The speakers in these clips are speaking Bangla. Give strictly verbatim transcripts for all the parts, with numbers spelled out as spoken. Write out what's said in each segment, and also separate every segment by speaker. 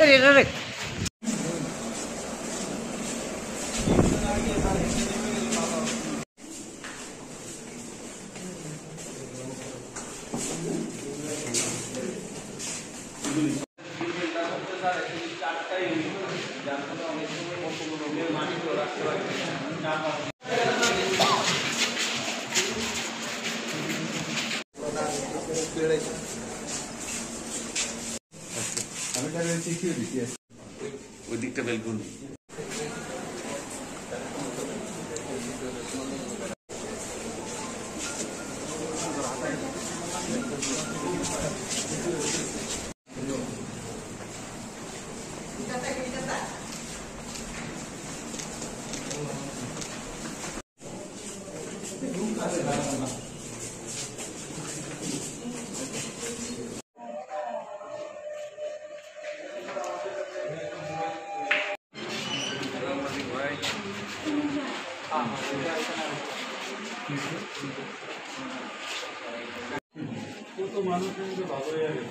Speaker 1: ওই দিকটা বেলকুন
Speaker 2: তো মানুষ কিন্তু ভালো হয়ে গেছে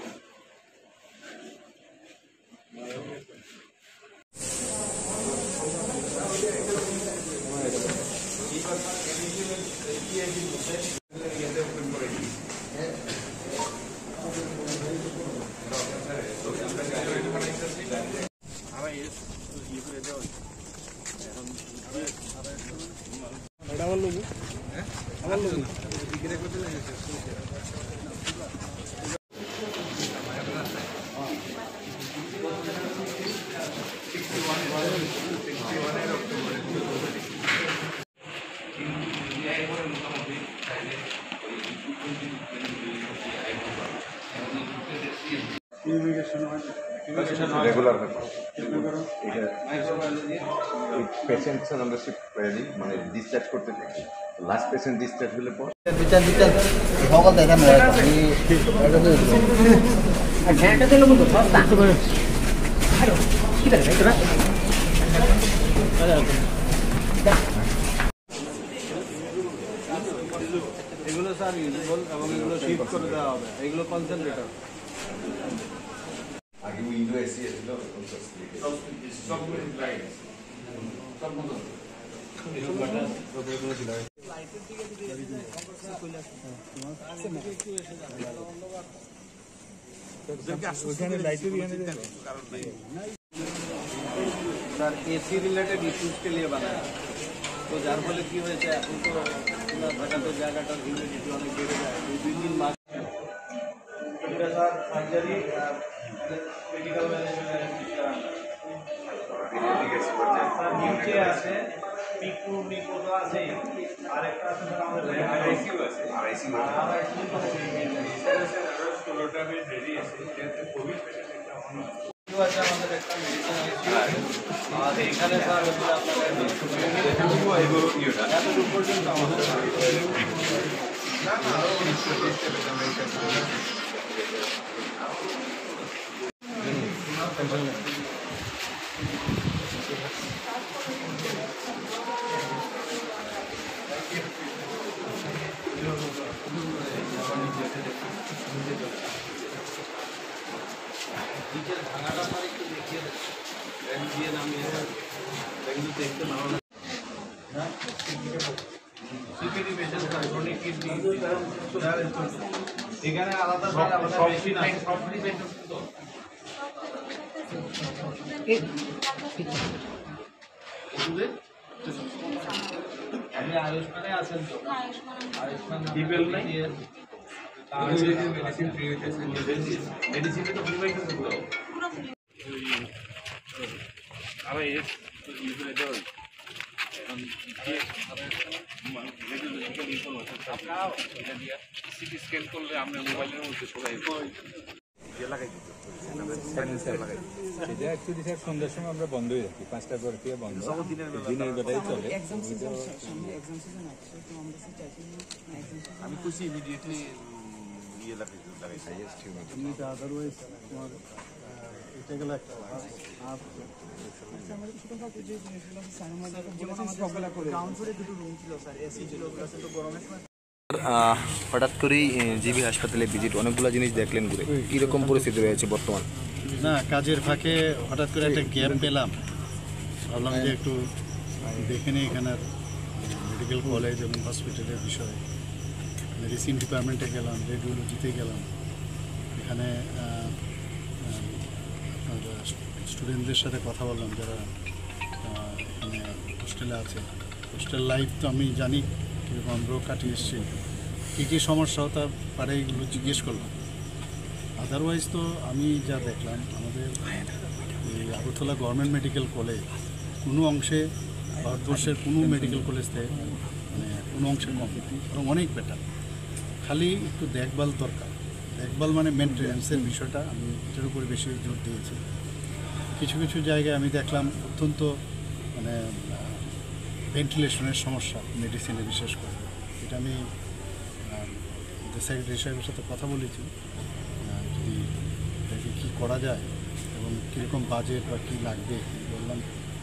Speaker 2: এটা আমার লোক হ্যাঁ আমার লোক বিক্রি করতে লাগেছে
Speaker 3: রেগুলার পেশেন্টস আমরা শিফট করে দিই মানে ডিসচার্জ করতে থাকি লাস্ট পেশেন্ট ডিসচার্জ হলে পর
Speaker 4: বিচার বিচার সকল দেখা নয় আর ঘ্যানটা দিলে মতো সস্তা আরে কি করে ভাই তোরা
Speaker 2: এগুলো স্যার ইউজেবল এবং এগুলো শিফট করে দেওয়া হবে এগুলো কনসেন্ট্রেটর
Speaker 3: আগে উইন্ডো এসি ছিল সব সব লাইট সব মতো
Speaker 2: सर एसी रिलेटेड इश्यूज के लिए बनाया तो जार फले की হয়েছে এখন তো পুরো ঢাকাতে জায়গাটার হিউমিডিটি অনেক বেড়ে যায় দুই দিন মাস এটা স্যার সার্জারি মেডিকেল ম্যানেজমেন্ট নিচে আছে পিকু নিকো তো আছে আরেকটা আছে স্যার আমাদের আইসিইউ আছে আইসিইউ আইসিইউ তো স্টোরটা বেশ রেডি আছে যাতে কোভিড পেশেন্ট একটা অন্য আছে আমাদের একটা মেডিসিন আইসিইউ আর এখানে স্যার হচ্ছে আপনাদের এগুলো ইউটা এত পর্যন্ত আমাদের না না নিচের ভাঙাটা আমার একটু দেখিয়ে দেন দিয়ে নামিয়ে এগুলো দেখতে ভালো না হ্যাঁ সিপিডি পেশেন্ট ক্রনিক কিডনি এখানে আলাদা স্যার আমাদের মেশিন আছে প্রপার্টি পেশেন্ট তো এই এগুলো আপনি আয়ুষ্মানে আছেন তো আয়ুষ্মান ডিপেল নাই মেডিসিন ফ্রি হইতেছে মেডিসিন তো ফ্রি হইতেছে পুরো আবার এর ইউজে দেওয়া এখন মেডিকেল ইনফরমেশন আপনারা এটা দিয়ে সিটি স্ক্যান করলে আমরা মোবাইলের মধ্যে সবাই দিয়ে লাগাই দিতে
Speaker 5: এটা অ্যাকচুয়ালি স্যার সন্ধ্যার সময় আমরা বন্ধই রাখি পাঁচটার পর থেকে বন্ধ দিনের বেলায় চলে
Speaker 1: আমি খুশি ইমিডিয়েটলি ইয়ে লাগাই লাগাই হাইয়েস্ট
Speaker 2: এমনিতে আদারওয়াইজ তোমার এটা গেল একটা আর
Speaker 4: হঠাৎ করেই জিবি হাসপাতালে ভিজিট অনেকগুলো জিনিস দেখলেন ঘুরে কিরকম পরিস্থিতি রয়েছে বর্তমান
Speaker 6: না, কাজের ফাঁকে হঠাৎ করে একটা গ্যাপ পেলাম, ভাবলাম যে একটু দেখে নিই এখানের মেডিকেল কলেজ এবং হসপিটালের বিষয়ে। মেডিসিন ডিপার্টমেন্টে গেলাম, রেডিওলজিতে গেলাম, এখানে আপনার স্টুডেন্টদের সাথে কথা বললাম যারা এখানে হোস্টেলে আছে। হোস্টেল লাইফ তো আমি জানি কীরকম আমরাও কাটিয়ে এসেছি, কী কী সমস্যা হতে পারে এগুলো জিজ্ঞেস করলাম। আদারওয়াইজ তো আমি যা দেখলাম আমাদের এই আগরতলা গভর্নমেন্ট মেডিকেল কলেজ কোনো অংশে ভারতবর্ষের কোনো মেডিকেল কলেজ থেকে মানে কোনো অংশে কম, এবং অনেক বেটার। খালি একটু দেখভাল দরকার। দেখভাল মানে মেনটেন্যান্সের বিষয়টা আমি এটার উপরে বেশি জোর দিয়েছি। কিছু কিছু জায়গায় আমি দেখলাম অত্যন্ত মানে ভেন্টিলেশনের সমস্যা মেডিসিনে বিশেষ করে। এটা আমি সেক্রেটারি সাহেবের সাথে কথা বলেছি, যদি এটাকে কী করা যায় এবং কীরকম বাজেট বা কী লাগবে বললাম।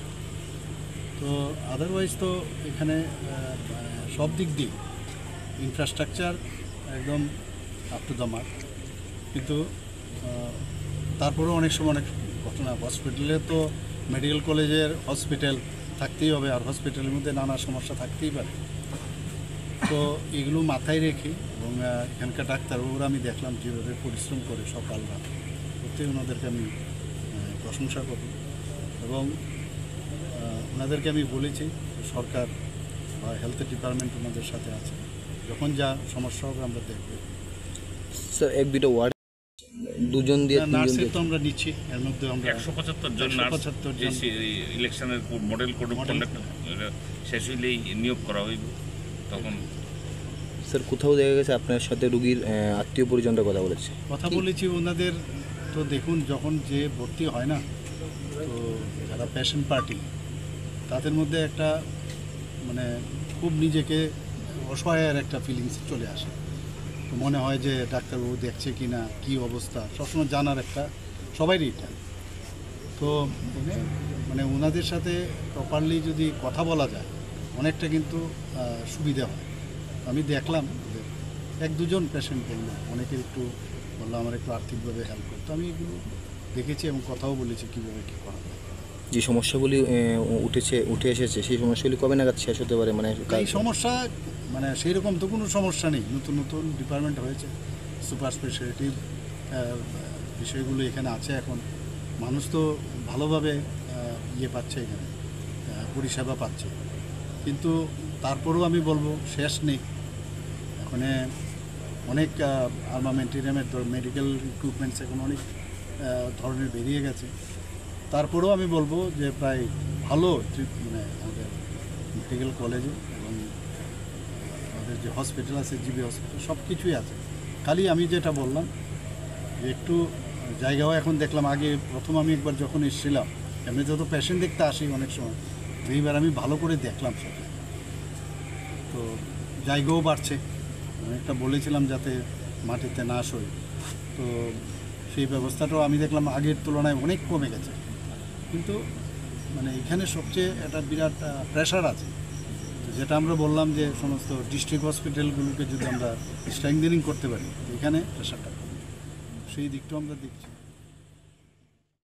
Speaker 6: তো আদারওয়াইজ তো এখানে সব দিক দিয়ে ইনফ্রাস্ট্রাকচার একদম আপ টু দ্য মার্ক, কিন্তু তারপরেও অনেক সময় অনেক ঘটনা। হসপিটালে তো মেডিকেল কলেজের হসপিটাল থাকতেই হবে, আর হসপিটালের মধ্যে নানা সমস্যা থাকতেই পারে। তো এগুলো মাথায় রেখে এবং এখানকার ডাক্তারবাবুরা আমি দেখলাম যেভাবে পরিশ্রম করে সকাল রাত, প্রত্যেক ওনাদেরকে আমি প্রশংসা করি। এবং ওনাদেরকে আমি বলেছি সরকার বা হেলথ ডিপার্টমেন্ট ওনাদের সাথে আছে, যখন যা সমস্যা হবে আমরা দেখব।
Speaker 7: স্যার এক দুটো ওয়ার্ড দুজন দিয়ে
Speaker 6: নার্সের তো আমরা নিচ্ছি, এর মধ্যে আমরা
Speaker 8: একশো পঁচাত্তর জন পঁচাত্তর জন ইলেকশনের মডেল কোড অফ কন্ডাক্ট শেষ হইলেই নিয়োগ করা হইব। তখন
Speaker 7: স্যার কোথাও দেখা গেছে আপনার সাথে রুগীর আত্মীয় পরিজনরা কথা বলেছে?
Speaker 6: কথা বলেছি ওনাদের। তো দেখুন, যখন যে ভর্তি হয় না, তো যারা পেশেন্ট পার্টি তাদের মধ্যে একটা মানে খুব নিজেকে অসহায়ের একটা ফিলিংস চলে আসে। তো মনে হয় যে ডাক্তারবাবু দেখছে কি না, কী অবস্থা, সবসময় জানার একটা সবাইরই এটা। তো মানে ওনাদের সাথে প্রপারলি যদি কথা বলা যায় অনেকটা কিন্তু সুবিধা হয়। আমি দেখলাম এক দুজন পেশেন্ট বললো, অনেকের একটু বললো আমার একটু আর্থিকভাবে হেল্প করতো। আমি এগুলো দেখেছি এবং কথাও বলেছি কীভাবে কী করা যায়।
Speaker 7: যে সমস্যাগুলি উঠেছে উঠে এসেছে সেই সমস্যাগুলি কবে নাগাদ শেষ হতে পারে? মানে
Speaker 6: এই সমস্যা মানে সেই রকম তো কোনো সমস্যা নেই, নতুন নতুন ডিপার্টমেন্ট হয়েছে, সুপার স্পেশালিটি বিষয়গুলো এখানে আছে। এখন মানুষ তো ভালোভাবে ইয়ে পাচ্ছে, এখানে পরিষেবা পাচ্ছে, কিন্তু তারপরেও আমি বলবো শেষ নেই। এখানে অনেক আর্মামেন্টেরিয়ামের মেডিকেল ইকুইপমেন্টস এখন অনেক ধরনের বেরিয়ে গেছে। তারপরেও আমি বলবো যে প্রায় ভালো মানে আমাদের মেডিকেল কলেজে এবং আমাদের যে হসপিটাল আছে, জিবি হসপিটাল, সব কিছুই আছে। খালি আমি যেটা বললাম যে একটু জায়গাও এখন দেখলাম, আগে প্রথম আমি একবার যখন এসেছিলাম, এমনি যত পেশেন্ট দেখতে আসি অনেক সময়, তো এইবার আমি ভালো করে দেখলাম সেটা। তো জায়গাও বাড়ছে, অনেকটা বলেছিলাম যাতে মাটিতে না সই, তো সেই ব্যবস্থাটাও আমি দেখলাম আগের তুলনায় অনেক কমে গেছে। কিন্তু মানে এখানে সবচেয়ে একটা বিরাট প্রেশার আছে, যেটা আমরা বললাম যে সমস্ত ডিস্ট্রিক্ট হসপিটালগুলোকে যদি আমরা স্ট্রেংথেনিং করতে পারি, এখানে প্রেশারটা কমে, সেই দিকটাও আমরা দেখছি।